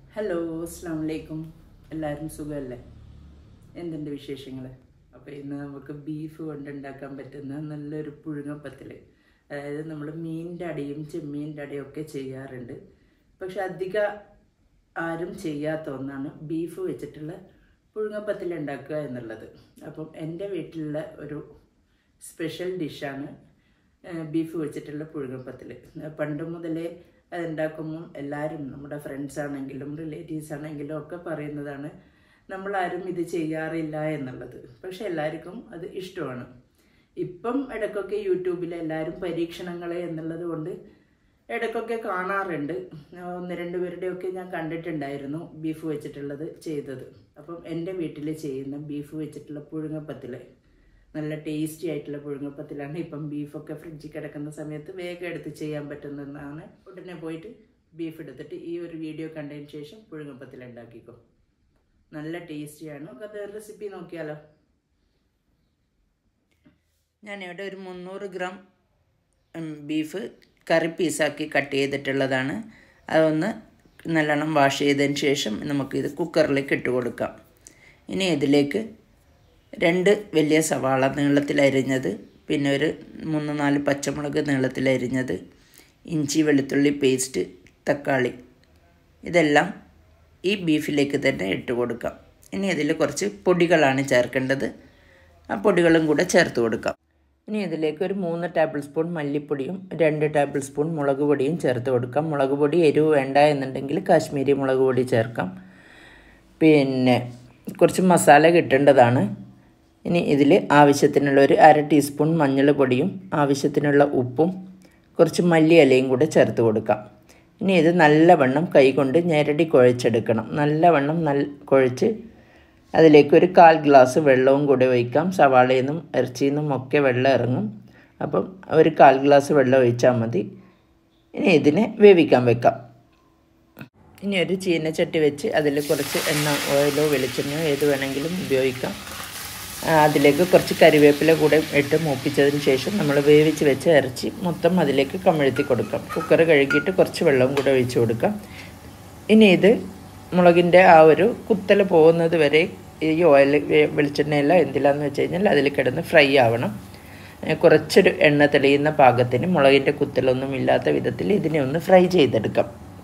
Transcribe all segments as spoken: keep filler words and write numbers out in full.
Hello അസ്സലാമു അലൈക്കും. എല്ലാവരും സുഖമല്ലേ? എന്തുണ്ട് വിശേഷങ്ങൾ? അപ്പോൾ ഇന്ന് നമുക്ക് ബീഫ് കൊണ്ടുണ്ടാക്കാൻ പറ്റുന്ന നല്ലൊരു പുഴുങ്ങപ്പത്തിൽ, അതായത് നമ്മൾ മീനിൻ്റെ അടിയും ചെമ്മീൻ്റെ അടിയും ഒക്കെ ചെയ്യാറുണ്ട്. പക്ഷെ അധികം ആരും ചെയ്യാത്ത ഒന്നാണ് ബീഫ് വെച്ചിട്ടുള്ള പുഴുങ്ങപ്പത്തിൽ ഉണ്ടാക്കുക എന്നുള്ളത്. അപ്പം എൻ്റെ വീട്ടിലുള്ള ഒരു സ്പെഷ്യൽ ഡിഷാണ് ബീഫ് വെച്ചിട്ടുള്ള പുഴുങ്ങപ്പത്തിൽ. പണ്ട് മുതലേ അതുണ്ടാക്കുമ്പം എല്ലാവരും, നമ്മുടെ ഫ്രണ്ട്സ് ആണെങ്കിലും റിലേറ്റീവ്സ് ആണെങ്കിലും ഒക്കെ പറയുന്നതാണ് നമ്മളാരും ഇത് ചെയ്യാറില്ല എന്നുള്ളത്. പക്ഷെ എല്ലാവർക്കും അത് ഇഷ്ടമാണ്. ഇപ്പം ഇടയ്ക്കൊക്കെ യൂട്യൂബിൽ എല്ലാവരും പരീക്ഷണങ്ങൾ എന്നുള്ളത് കൊണ്ട് ഇടയ്ക്കൊക്കെ കാണാറുണ്ട്. ഒന്ന് രണ്ട് പേരുടെയൊക്കെ ഞാൻ കണ്ടിട്ടുണ്ടായിരുന്നു ബീഫ് വെച്ചിട്ടുള്ളത് ചെയ്തത്. അപ്പം എൻ്റെ വീട്ടിൽ ചെയ്യുന്ന ബീഫ് വെച്ചിട്ടുള്ള പുഴുങ്ങപ്പത്തിൽ, നല്ല ടേസ്റ്റി ആയിട്ടുള്ള പുഴുങ്ങപ്പത്തിലാണ്. ഇപ്പം ബീഫൊക്കെ ഫ്രിഡ്ജിൽ കിടക്കുന്ന സമയത്ത് വേഗം എടുത്ത് ചെയ്യാൻ പറ്റുന്നതാണ്. ഉടനെ പോയിട്ട് ബീഫ് എടുത്തിട്ട് ഈ ഒരു വീഡിയോ കണ്ടതിന് ശേഷം പുഴുങ്ങപ്പത്തിൽ ഉണ്ടാക്കിക്കോ. നല്ല ടേസ്റ്റിയാണ്. അത് റെസിപ്പി നോക്കിയാലോ. ഞാനിവിടെ ഒരു മുന്നൂറ് ഗ്രാം ബീഫ് കറി പീസാക്കി കട്ട് ചെയ്തിട്ടുള്ളതാണ്. അതൊന്ന് നല്ലോണം വാഷ് ചെയ്തതിന് ശേഷം നമുക്കിത് കുക്കറിലേക്ക് ഇട്ട് കൊടുക്കാം. ഇനി ഇതിലേക്ക് രണ്ട് വലിയ സവാള നീളത്തിലരിഞ്ഞത്, പിന്നെ ഒരു മൂന്ന് നാല് പച്ചമുളക് നീളത്തിലരിഞ്ഞത്, ഇഞ്ചി വെളുത്തുള്ളി പേസ്റ്റ്, തക്കാളി, ഇതെല്ലാം ഈ ബീഫിലേക്ക് തന്നെ ഇട്ട് കൊടുക്കാം. ഇനി ഇതിൽ കുറച്ച് പൊടികളാണ് ചേർക്കേണ്ടത്. ആ പൊടികളും കൂടെ ചേർത്ത് കൊടുക്കാം. ഇനി ഇതിലേക്ക് ഒരു മൂന്ന് ടേബിൾ സ്പൂൺ മല്ലിപ്പൊടിയും രണ്ട് ടേബിൾ സ്പൂൺ മുളക് പൊടിയും ചേർത്ത് കൊടുക്കാം. മുളക് പൊടി എരിവ് വേണ്ട എന്നുണ്ടെങ്കിൽ കാശ്മീരി മുളക് പൊടി ചേർക്കാം. പിന്നെ കുറച്ച് മസാല കിട്ടേണ്ടതാണ്. ഇനി ഇതിൽ ആവശ്യത്തിനുള്ള ഒരു അര ടീസ്പൂൺ മഞ്ഞൾ പൊടിയും ആവശ്യത്തിനുള്ള ഉപ്പും കുറച്ച് മല്ലിയിലയും കൂടെ ചേർത്ത് കൊടുക്കാം. ഇനി ഇത് നല്ലവണ്ണം കൈകൊണ്ട് ഞെരടി കുഴച്ചെടുക്കണം. നല്ലവണ്ണം നല്ല കുഴച്ച് അതിലേക്ക് ഒരു കാൽ ഗ്ലാസ് വെള്ളവും കൂടെ ഒഴിക്കാം. സവാളയിൽ നിന്നും ഇറച്ചിയിൽ നിന്നും ഒക്കെ വെള്ളം ഇറങ്ങും. അപ്പം ഒരു കാൽ ഗ്ലാസ് വെള്ളം ഒഴിച്ചാൽ മതി. ഇനി ഇതിനെ വേവിക്കാൻ വെക്കാം. ഇനി ഒരു ചീനച്ചട്ടി വെച്ച് അതിൽ കുറച്ച് എണ്ണ, ഓയിലോ വെളിച്ചെണ്ണയോ ഏത് വേണമെങ്കിലും ഉപയോഗിക്കാം. അതിലേക്ക് കുറച്ച് കരിവേപ്പില കൂടെ ഇട്ട് മൂപ്പിച്ചതിന് ശേഷം നമ്മൾ വേവിച്ച് വെച്ച ഇറച്ചി മൊത്തം അതിലേക്ക് കമഴ്ത്തി കൊടുക്കാം. കുക്കർ കഴുകിയിട്ട് കുറച്ച് വെള്ളം കൂടെ ഒഴിച്ച് കൊടുക്കാം. ഇനി ഇത് മുളകിൻ്റെ ആ ഒരു കുത്തൽ പോകുന്നത് വരെ ഈ ഓയിൽ, വെളിച്ചെണ്ണയല്ല എന്തിലാന്ന് വെച്ച് കഴിഞ്ഞാൽ അതിൽ കിടന്ന് ഫ്രൈ ആവണം. കുറച്ചൊരു എണ്ണ തെളിയുന്ന പാകത്തിന്, മുളകിൻ്റെ കുത്തലൊന്നും ഇല്ലാത്ത വിധത്തിൽ ഇതിനെ ഒന്ന് ഫ്രൈ ചെയ്തെടുക്കാം.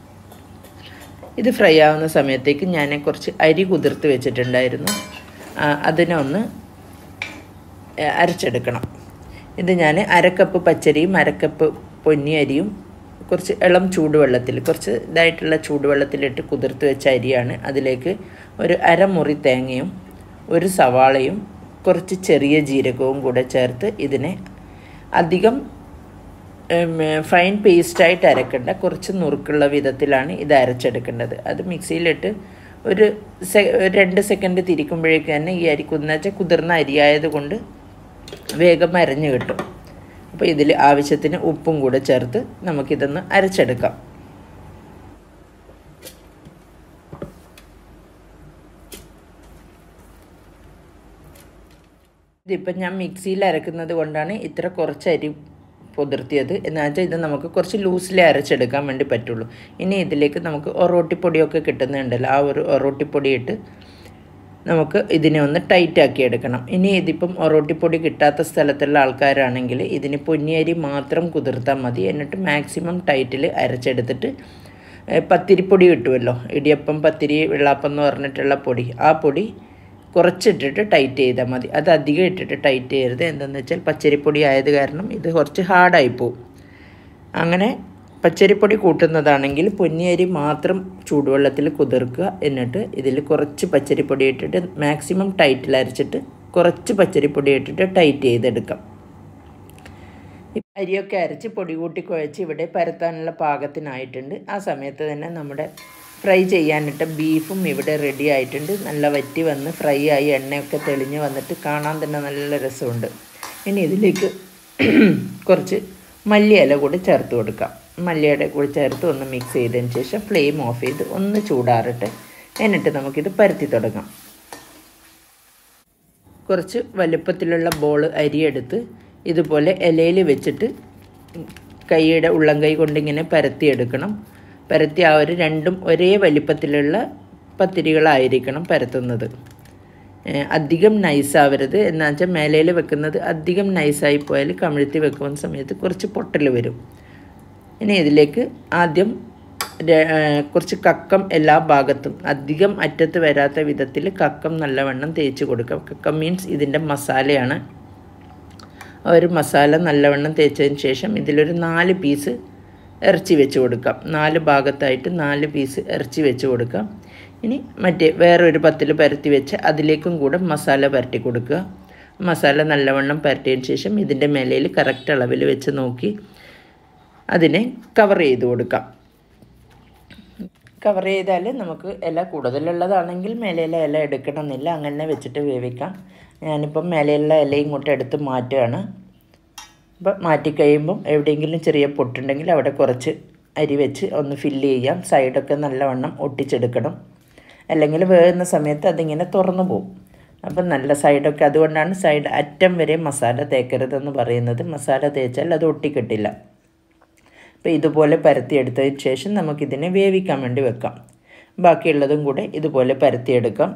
ഇത് ഫ്രൈ ആവുന്ന സമയത്തേക്ക് ഞാൻ കുറച്ച് അരി കുതിർത്ത് വെച്ചിട്ടുണ്ടായിരുന്നു. അതിനെ ഒന്ന് അരച്ചെടുക്കണം. ഇത് ഞാൻ അരക്കപ്പ് പച്ചരിയും അരക്കപ്പ് പൊന്നി അരിയും കുറച്ച് ഇളം ചൂടുവെള്ളത്തിൽ, കുറച്ച് ഇതായിട്ടുള്ള ചൂടുവെള്ളത്തിലിട്ട് കുതിർത്ത് വെച്ച അരിയാണ്. അതിലേക്ക് ഒരു അരമുറി തേങ്ങയും ഒരു സവാളയും കുറച്ച് ചെറിയ ജീരകവും കൂടെ ചേർത്ത് ഇതിനെ അധികം ഫൈൻ പേസ്റ്റായിട്ട് അരക്കേണ്ട, കുറച്ച് നുറുക്കുള്ള വിധത്തിലാണ് ഇത് അരച്ചെടുക്കേണ്ടത്. അത് മിക്സിയിലിട്ട് ഒരു സെ രണ്ട് സെക്കൻഡ് തിരിക്കുമ്പോഴേക്ക് തന്നെ ഈ അരി കുന്നച്ച കുതിർന്ന അരിയായത് കൊണ്ട് വേഗം അരഞ്ഞു കിട്ടും. അപ്പോൾ ഇതിൽ ആവശ്യത്തിന് ഉപ്പും കൂടെ ചേർത്ത് നമുക്കിതൊന്ന് അരച്ചെടുക്കാം. ഇതിപ്പം ഞാൻ മിക്സിയിൽ അരക്കുന്നത് കൊണ്ടാണ് ഇത്ര കുറച്ച് അരി പൊതിർത്തിയത്. എന്നുവെച്ചാൽ ഇത് നമുക്ക് കുറച്ച് ലൂസിലേ അരച്ചെടുക്കാൻ വേണ്ടി പറ്റുള്ളൂ. ഇനി ഇതിലേക്ക് നമുക്ക് ഒറോട്ടിപ്പൊടിയൊക്കെ കിട്ടുന്നുണ്ടല്ലോ, ആ ഒരു ഒറോട്ടിപ്പൊടി ഇട്ട് നമുക്ക് ഇതിനെ ഒന്ന് ടൈറ്റാക്കി എടുക്കണം. ഇനി ഇതിപ്പം ഒറോട്ടിപ്പൊടി കിട്ടാത്ത സ്ഥലത്തുള്ള ആൾക്കാരാണെങ്കിൽ ഇതിന് പൊന്നിയരി മാത്രം കുതിർത്താൽ മതി. എന്നിട്ട് മാക്സിമം ടൈറ്റിൽ അരച്ചെടുത്തിട്ട് പത്തിരിപ്പൊടി കിട്ടുമല്ലോ, ഇടിയപ്പം പത്തിരി വെള്ളാപ്പം എന്ന് പറഞ്ഞിട്ടുള്ള പൊടി, ആ പൊടി കുറച്ചിട്ടിട്ട് ടൈറ്റ് ചെയ്താൽ മതി. അത് അധികം ഇട്ടിട്ട് ടൈറ്റ് ചെയ്യരുത്. എന്താണെന്ന് വെച്ചാൽ പച്ചരിപ്പൊടി ആയത് കാരണം ഇത് കുറച്ച് ഹാർഡായി പോവും. അങ്ങനെ പച്ചരിപ്പൊടി കൂട്ടുന്നതാണെങ്കിൽ പൊന്നിയരി മാത്രം ചൂടുവെള്ളത്തിൽ കുതിർക്കുക. എന്നിട്ട് ഇതിൽ കുറച്ച് പച്ചരിപ്പൊടി ഇട്ടിട്ട് മാക്സിമം ടൈറ്റിൽ അരച്ചിട്ട് കുറച്ച് പച്ചരിപ്പൊടി ഇട്ടിട്ട് ടൈറ്റ് ചെയ്തെടുക്കാം. അരിയൊക്കെ അരച്ച് പൊടി കൂട്ടി കുഴച്ച് ഇവിടെ പരത്താനുള്ള പാകത്തിനായിട്ടുണ്ട്. ആ സമയത്ത് തന്നെ നമ്മുടെ ഫ്രൈ ചെയ്യാനിട്ട് ബീഫും ഇവിടെ റെഡി ആയിട്ടുണ്ട്. നല്ല വറ്റി വന്ന് ഫ്രൈ ആയി എണ്ണയൊക്കെ തെളിഞ്ഞ് വന്നിട്ട് കാണാൻ തന്നെ നല്ല രസമുണ്ട്. ഇനി ഇതിലേക്ക് കുറച്ച് മല്ലിയില കൂടി ചേർത്ത് കൊടുക്കാം. മല്ലിയുടെ കൂടി ചേർത്ത് ഒന്ന് മിക്സ് ചെയ്തതിന് ശേഷം ഫ്ലെയിം ഓഫ് ചെയ്ത് ഒന്ന് ചൂടാറട്ടെ. എന്നിട്ട് നമുക്കിത് പരത്തി തുടങ്ങാം. കുറച്ച് വലുപ്പത്തിലുള്ള ബോൾ അരിയെടുത്ത് ഇതുപോലെ ഇലയിൽ വെച്ചിട്ട് കൈയുടെ ഉള്ളം കൈ കൊണ്ടിങ്ങനെ പരത്തിയെടുക്കണം. പരത്തി ആ ഒരു രണ്ടും ഒരേ വലിപ്പത്തിലുള്ള പത്തിരികളായിരിക്കണം പരത്തുന്നത്. അധികം നൈസാവരുത്. എന്നാ വെച്ചാൽ മേലയിൽ വെക്കുന്നത് അധികം നൈസായി പോയാൽ കമിഴ്ത്തി വെക്കുന്ന സമയത്ത് കുറച്ച് പൊട്ടൽ വരും. ഇനി ഇതിലേക്ക് ആദ്യം കുറച്ച് കക്കം എല്ലാ ഭാഗത്തും അധികം അറ്റത്ത് വരാത്ത വിധത്തിൽ കക്കം നല്ലവണ്ണം തേച്ച് കൊടുക്കാം. കക്കം മീൻസ് ഇതിൻ്റെ മസാലയാണ്. ഒരു മസാല നല്ലവണ്ണം തേച്ചതിന് ശേഷം ഇതിലൊരു നാല് പീസ് ഇറച്ചി വെച്ച് കൊടുക്കാം. നാല് ഭാഗത്തായിട്ട് നാല് പീസ് ഇറച്ചി വെച്ച് കൊടുക്കാം. ഇനി മറ്റേ വേറൊരു പത്തിൽ പരത്തി വെച്ച് അതിലേക്കും കൂടെ മസാല പരട്ടി കൊടുക്കുക. മസാല നല്ലവണ്ണം പരട്ടിയതിന് ശേഷം ഇതിൻ്റെ മേലയിൽ കറക്റ്റ് അളവിൽ വെച്ച് നോക്കി അതിനെ കവർ ചെയ്ത് കൊടുക്കാം. കവർ ചെയ്താൽ നമുക്ക് ഇല കൂടുതലുള്ളതാണെങ്കിൽ മേലെയുള്ള ഇല എടുക്കണമെന്നില്ല, അങ്ങനെ വെച്ചിട്ട് വേവിക്കാം. ഞാനിപ്പം മേലെയുള്ള ഇല ഇങ്ങോട്ട് എടുത്ത് മാറ്റുകയാണ്. അപ്പം മാറ്റിക്കഴിയുമ്പം എവിടെയെങ്കിലും ചെറിയ പൊട്ടുണ്ടെങ്കിൽ അവിടെ കുറച്ച് അരി വെച്ച് ഒന്ന് ഫില്ല് ചെയ്യാം. സൈഡൊക്കെ നല്ലവണ്ണം ഒട്ടിച്ചെടുക്കണം, അല്ലെങ്കിൽ വേകുന്ന സമയത്ത് അതിങ്ങനെ തുറന്നു പോകും. അപ്പം നല്ല സൈഡൊക്കെ, അതുകൊണ്ടാണ് സൈഡ് അറ്റം വരെ മസാല തേക്കരുതെന്ന് പറയുന്നത്. മസാല തേച്ചാൽ അത് ഒട്ടിക്കിട്ടില്ല. അപ്പോൾ ഇതുപോലെ പരത്തിയെടുത്തതിന് ശേഷം നമുക്കിതിനെ വേവിക്കാൻ വേണ്ടി വെക്കാം. ബാക്കിയുള്ളതും കൂടെ ഇതുപോലെ പരത്തിയെടുക്കാം.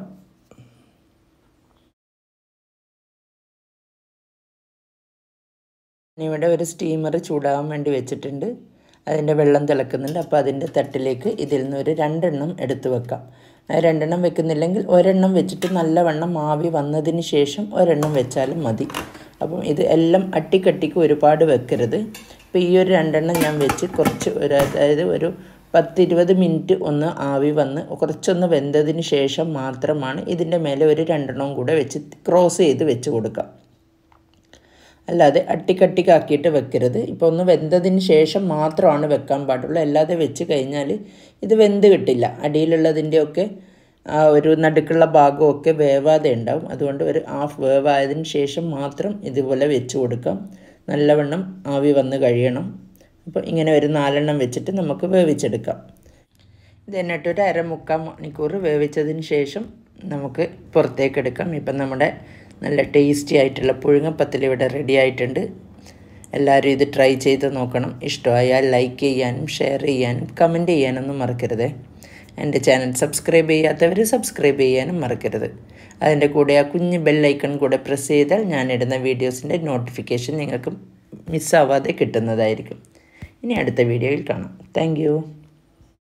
ഇവിടെ ഒരു സ്റ്റീമർ ചൂടാകാൻ വേണ്ടി വെച്ചിട്ടുണ്ട്. അതിൻ്റെ വെള്ളം തിളക്കുന്നുണ്ട്. അപ്പോൾ അതിൻ്റെ തട്ടിലേക്ക് ഇതിൽ നിന്ന് ഒരു രണ്ടെണ്ണം എടുത്ത് വെക്കാം. രണ്ടെണ്ണം വെക്കുന്നില്ലെങ്കിൽ ഒരെണ്ണം വെച്ചിട്ട് നല്ലവണ്ണം ആവി വന്നതിന് ശേഷം ഒരെണ്ണം വെച്ചാലും മതി. അപ്പം ഇത് എല്ലാം അട്ടിക്കട്ടിക്ക് ഒരുപാട് വെക്കരുത്. അപ്പോൾ ഈ ഒരു രണ്ടെണ്ണം ഞാൻ വെച്ച് കുറച്ച് ഒരു അതായത് ഒരു പത്തിരുപത് മിനിറ്റ് ഒന്ന് ആവി വന്ന് കുറച്ചൊന്ന് വെന്തതിന് ശേഷം മാത്രമാണ് ഇതിൻ്റെ മേലെ ഒരു രണ്ടെണ്ണവും കൂടെ വെച്ച് ക്രോസ് ചെയ്ത് വെച്ച് കൊടുക്കാം. അല്ലാതെ അട്ടിക്കട്ടിക്കാക്കിയിട്ട് വെക്കരുത്. ഇപ്പോൾ ഒന്ന് വെന്തതിന് ശേഷം മാത്രമാണ് വെക്കാൻ പാടുള്ളൂ. അല്ലാതെ വെച്ച് കഴിഞ്ഞാൽ ഇത് വെന്ത് കിട്ടില്ല. അടിയിലുള്ളതിൻ്റെയൊക്കെ ആ ഒരു നടുക്കുള്ള ഭാഗമൊക്കെ വേവാതെ ഉണ്ടാവും. അതുകൊണ്ട് ഒരു ഹാഫ് വേവായതിന് ശേഷം മാത്രം ഇതുപോലെ വെച്ച് കൊടുക്കാം. നല്ലവണ്ണം ആവി വന്ന് കഴിയണം. അപ്പോൾ ഇങ്ങനെ ഒരു നാലെണ്ണം വെച്ചിട്ട് നമുക്ക് വേവിച്ചെടുക്കാം. ഇത് എന്നിട്ടൊരു അരമുക്കാൽ മണിക്കൂർ വേവിച്ചതിന് ശേഷം നമുക്ക് പുറത്തേക്ക് എടുക്കാം. ഇപ്പം നമ്മുടെ നല്ല ടേസ്റ്റി ആയിട്ടുള്ള പുഴുങ്ങപ്പത്തിൽ ഇവിടെ റെഡി ആയിട്ടുണ്ട്. എല്ലാവരും ഇത് ട്രൈ ചെയ്ത് നോക്കണം. ഇഷ്ടമായാൽ ലൈക്ക് ചെയ്യാനും ഷെയർ ചെയ്യാനും കമൻറ്റ് ചെയ്യാനൊന്നും മറക്കരുത്. എൻ്റെ ചാനൽ സബ്സ്ക്രൈബ് ചെയ്യാത്തവർ സബ്സ്ക്രൈബ് ചെയ്യാനും മറക്കരുത്. അതിൻ്റെ കൂടെ ആ കുഞ്ഞ് ബെല്ലൈക്കൺ കൂടെ പ്രസ് ചെയ്താൽ ഞാനിടുന്ന വീഡിയോസിൻ്റെ നോട്ടിഫിക്കേഷൻ നിങ്ങൾക്ക് മിസ്സാവാതെ കിട്ടുന്നതായിരിക്കും. ഇനി അടുത്ത വീഡിയോയിൽ കാണാം. താങ്ക്